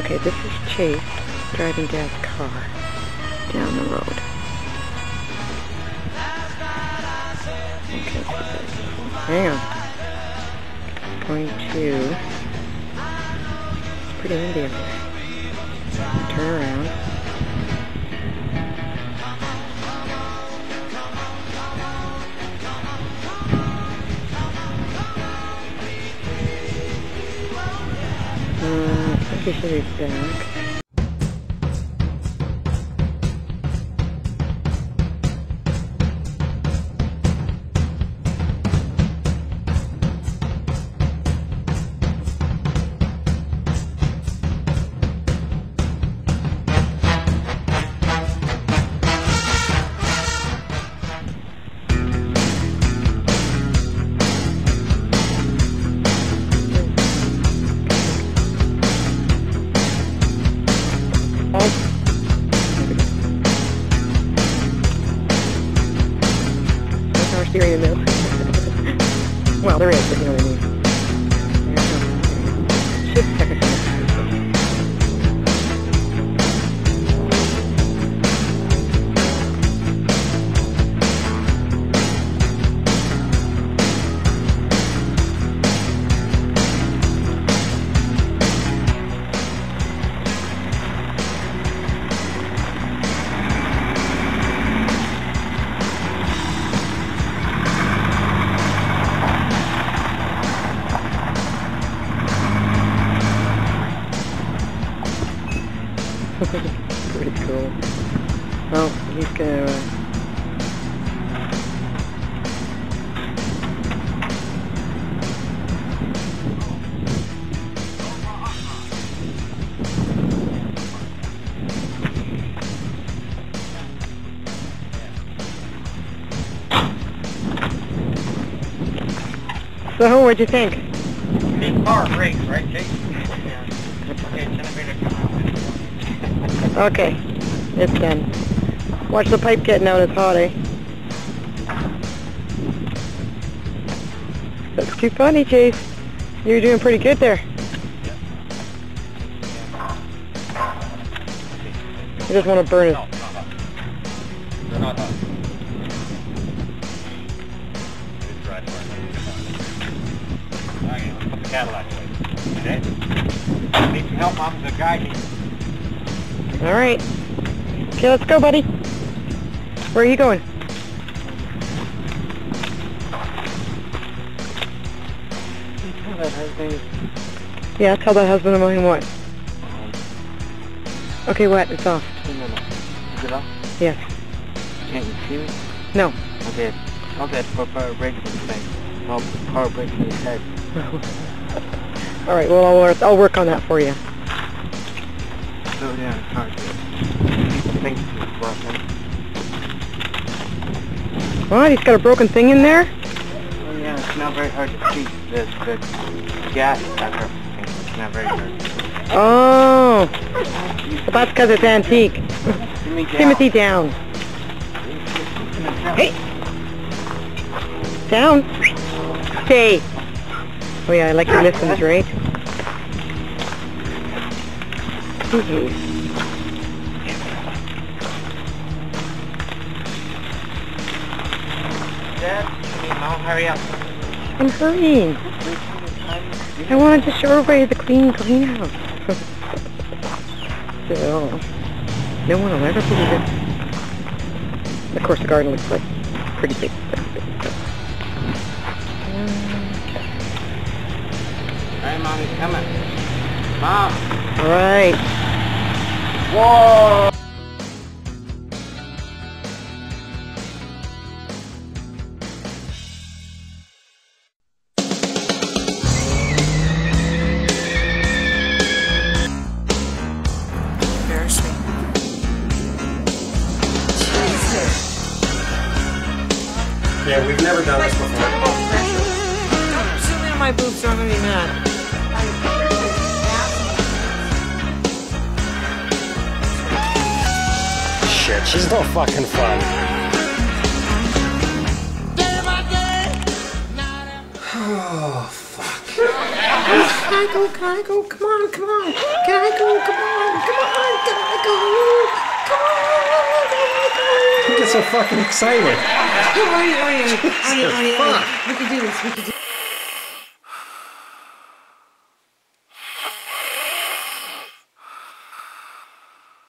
Okay, this is Chase driving Dad's car down the road. Okay, hang on. Going to... It's pretty windy up there. Turn around. I think we should be back. Steering in the middle. Well, there is, but you know what I mean. Shift second. Pretty cool. Well, he's gonna... So, what'd you think? Big car brakes, right, Jake? Yeah. Okay, centimeter come out. Okay, it's done. Watch the pipe getting out, it's hot, eh? That's too funny, Chase. You're doing pretty good there. You just want to burn it. No, they're not hot. Okay, let's put the Cadillac away. Okay? Need some help, Mom? The guy needs... All right. Okay, let's go, buddy. Where are you going? Tell that husband. Yeah, tell that husband of mine what? Okay, what? It's off. No. Is it off? Yes. Can't you see me? No. Okay. Okay, for power brakes in the thing. Well, power brakes in his head. All right, well, I'll work on that for you. So, yeah, it's hard to... Thank you, Wilson. What? He's got a broken thing in there? Oh, yeah, it's not very hard to see. The gas is not perfect. It's not very hard. Oh. Well, that's because it's antique. Timothy, down. Hey. Down. Stay. Oh, yeah, I like your listens, right? Dad, Mom, hurry up. I'm hurrying. I wanted to show everybody the clean house. So, no one will ever believe it. Of course, the garden looks like pretty big. Hey, Mom, he's coming. Mom! All right. Whoa! Yeah, we've never done this before. Don't zoom in on my boobs or I'm going to be mad. Shit, she's no fucking fun. Oh, fuck. I go? Can I go? Come on, come on. Can I go? Come on, come on. Can I go? Come on. You get so fucking excited. Arnie, we can do this. We can do